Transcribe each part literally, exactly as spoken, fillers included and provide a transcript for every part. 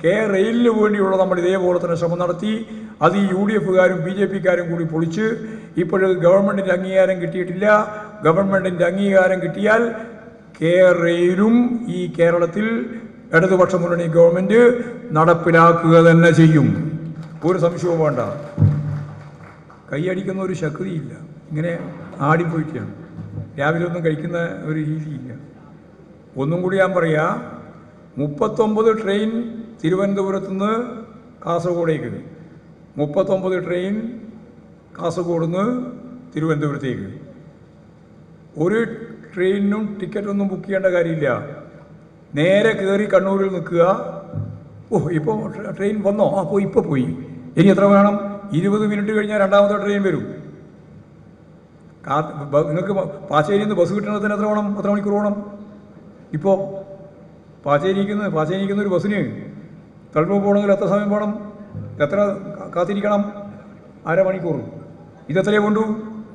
K റെയിലിന് വേണ്ടിയുള്ള നമ്മൾ ഇതേപോലെ തന്നെ ശ്രമം നടത്തി. അത് ഈ യു ഡി എഫുകാരും ബി ജെ പിക്കാരും കൂടി പൊളിച്ച് ഇപ്പോഴും ഗവൺമെൻറ്റിൻ്റെ അംഗീകാരം കിട്ടിയിട്ടില്ല. ഗവൺമെൻറ്റിൻ്റെ അംഗീകാരം കിട്ടിയാൽ കെ റെയിലും ഈ കേരളത്തിൽ ഇടതുപക്ഷ മുന്നണി ഗവൺമെൻറ് നടപ്പിലാക്കുക തന്നെ ചെയ്യും. ഒരു സംശയവും വേണ്ട. കൈയടിക്കുന്ന ഒരു ശക്തിയില്ല. ഇങ്ങനെ ആടിപ്പോയിട്ടാണ്. രാവിലെ ഒന്നും കഴിക്കുന്ന ഒരു രീതിയില്ല. ഒന്നും കൂടി ഞാൻ പറയാം, മുപ്പത്തൊമ്പത് ട്രെയിൻ തിരുവനന്തപുരത്ത് നിന്ന് കാസർഗോഡേക്ക്, മുപ്പത്തൊമ്പത് ട്രെയിൻ കാസർഗോഡ് നിന്ന് തിരുവനന്തപുരത്തേക്ക്. ഒരു ട്രെയിനിനും ടിക്കറ്റൊന്നും ബുക്ക് ചെയ്യേണ്ട കാര്യമില്ല. നേരെ കയറി കണ്ണൂരിൽ നിൽക്കുക. ഓ ഇപ്പോൾ ട്രെയിൻ വന്നോ? ആ പോയി, ഇപ്പോൾ പോയി. ഇനി എത്ര വേണം? ഇരുപത് മിനിറ്റ് കഴിഞ്ഞാൽ രണ്ടാമത്തെ ട്രെയിൻ വരും. കാ നിങ്ങൾക്ക് പാച്ചേരിയിൽ നിന്ന് ബസ് കിട്ടണത്തിന് എത്ര വേണം? എത്ര മണിക്കൂർ വേണം? ഇപ്പോൾ പാച്ചേരിക്കുന്ന പാച്ചേരിക്കുന്ന ഒരു ബസ്സിന് തളിപ്പൂർ പോകണമെങ്കിൽ എത്ര സമയം വേണം? എത്ര കാത്തിരിക്കണം? അരമണിക്കൂർ. ഇതെത്രയേ കൊണ്ടു?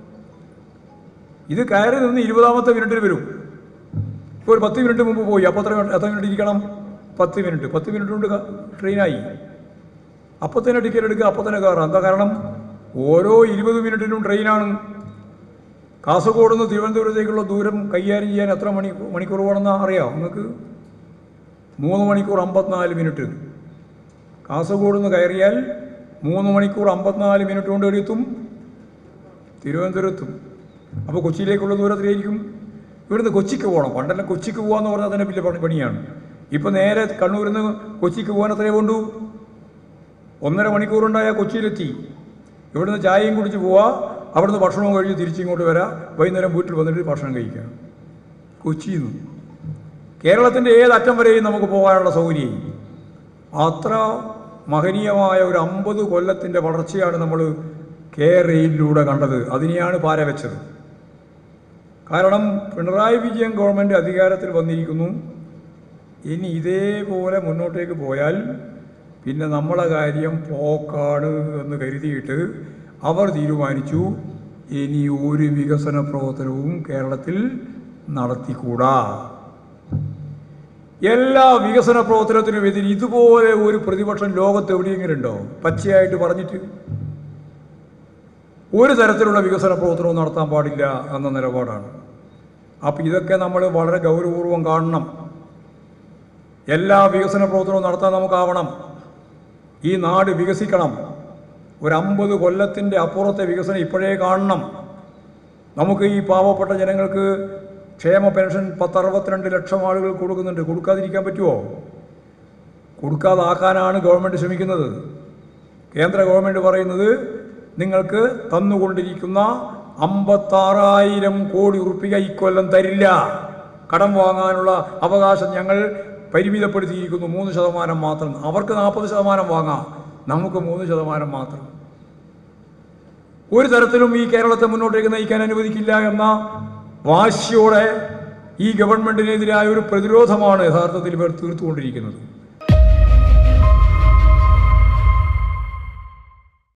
ഇത് കയറി നിന്ന് ഇരുപതാമത്തെ മിനിറ്റിൽ വരും. ഇപ്പോൾ ഒരു പത്ത് മിനിറ്റ് മുമ്പ് പോയി. അപ്പോൾ എത്ര എത്ര മിനിറ്റ് ഇരിക്കണം? പത്ത് മിനിറ്റ്. പത്ത് മിനിറ്റ് കൊണ്ട് ട്രെയിനായി. അപ്പോൾ തന്നെ ടിക്കറ്റ് എടുക്കുക, അപ്പോൾ തന്നെ കയറാം. എന്താ കാരണം? ഓരോ ഇരുപത് മിനിറ്റിനും ട്രെയിനാണ്. കാസർഗോഡ് നിന്ന് തിരുവനന്തപുരത്തേക്കുള്ള ദൂരം കൈകാര്യം ചെയ്യാൻ എത്ര മണി മണിക്കൂർ വേണമെന്ന് അറിയാം നിങ്ങൾക്ക്? മൂന്ന് മണിക്കൂർ അമ്പത്തിനാല് മിനിറ്റ്. കാസർഗോഡ് നിന്ന് കയറിയാൽ മൂന്ന് മണിക്കൂർ അമ്പത്തിനാല് മിനിറ്റ് കൊണ്ട് എത്തും തിരുവനന്തപുരത്തും. അപ്പോൾ കൊച്ചിയിലേക്കുള്ള ദൂരത്തിലായിരിക്കും. ഇവിടുന്ന് കൊച്ചിക്ക് പോകണം. പണ്ടെല്ലാം കൊച്ചിക്ക് പോകാമെന്ന് പറഞ്ഞാൽ തന്നെ വലിയ പണിയാണ്. ഇപ്പോൾ നേരെ കണ്ണൂരിൽ നിന്ന് കൊച്ചിക്ക് പോകാൻ എത്രയേ കൊണ്ടു? ഒന്നര മണിക്കൂറുണ്ടായാൽ കൊച്ചിയിലെത്തി. ഇവിടുന്ന് ചായയും കുടിച്ച് പോവുക, അവിടുന്ന് ഭക്ഷണവും കഴിഞ്ഞ് തിരിച്ചിങ്ങോട്ട് വരാം. വൈകുന്നേരം വീട്ടിൽ വന്നിട്ട് ഭക്ഷണം കഴിക്കാം. കൊച്ചിയിൽ നിന്ന് കേരളത്തിൻ്റെ ഏതറ്റം വരെയും നമുക്ക് പോകാനുള്ള സൗകര്യം. അത്ര മഹനീയമായ ഒരു അമ്പത് കൊല്ലത്തിൻ്റെ വളർച്ചയാണ് നമ്മൾ കെ റെയിലിലൂടെ കണ്ടത്. അതിനെയാണ് പാര വെച്ചത്. കാരണം പിണറായി വിജയൻ ഗവൺമെൻറ് അധികാരത്തിൽ വന്നിരിക്കുന്നു. ഇനി ഇതേപോലെ മുന്നോട്ടേക്ക് പോയാൽ പിന്നെ നമ്മളെ കാര്യം പോക്കാണ് എന്ന് കരുതിയിട്ട് അവർ തീരുമാനിച്ചു, ഇനി ഒരു വികസന പ്രവർത്തനവും കേരളത്തിൽ നടത്തിക്കൂടാ. എല്ലാ വികസന പ്രവർത്തനത്തിനും എതിരെ ഇതുപോലെ ഒരു പ്രതിപക്ഷം ലോകത്ത് എവിടെയെങ്കിലും ഉണ്ടോ? പച്ചയായിട്ട് പറഞ്ഞിട്ട് ഒരു തരത്തിലുള്ള വികസന പ്രവർത്തനവും നടത്താൻ പാടില്ല എന്ന നിലപാടാണ്. അപ്പം ഇതൊക്കെ നമ്മൾ വളരെ ഗൗരവപൂർവ്വം കാണണം. എല്ലാ വികസന പ്രവർത്തനവും നടത്താൻ നമുക്കാവണം. ഈ നാട് വികസിക്കണം. ഒരു അമ്പത് കൊല്ലത്തിൻ്റെ അപ്പുറത്തെ വികസനം ഇപ്പോഴേ കാണണം. നമുക്ക് ഈ പാവപ്പെട്ട ജനങ്ങൾക്ക് ക്ഷേമ പെൻഷൻ പത്തറുപത്തിരണ്ട് ലക്ഷം ആളുകൾ കൊടുക്കുന്നുണ്ട്. കൊടുക്കാതിരിക്കാൻ പറ്റുമോ? കൊടുക്കാതാക്കാനാണ് ഗവൺമെൻറ് ശ്രമിക്കുന്നത്. കേന്ദ്ര ഗവൺമെൻറ് പറയുന്നത് നിങ്ങൾക്ക് തന്നുകൊണ്ടിരിക്കുന്ന അമ്പത്താറായിരം കോടി ഉറുപ്പിക ഇക്കൊല്ലം തരില്ല. കടം വാങ്ങാനുള്ള അവകാശം ഞങ്ങൾ പരിമിതപ്പെടുത്തിയിരിക്കുന്നു. മൂന്ന് ശതമാനം മാത്രം. അവർക്ക് നാൽപ്പത് ശതമാനം വാങ്ങാം, നമുക്ക് മൂന്ന് ശതമാനം മാത്രം. ഒരു തരത്തിലും ഈ കേരളത്തെ മുന്നോട്ടേക്ക് നയിക്കാൻ അനുവദിക്കില്ല എന്ന വാശിയോടെ ഈ ഗവൺമെൻറ്റിനെതിരായ ഒരു പ്രതിരോധമാണ് യഥാർത്ഥത്തിൽ ഇവർ തീർത്തുകൊണ്ടിരിക്കുന്നത്.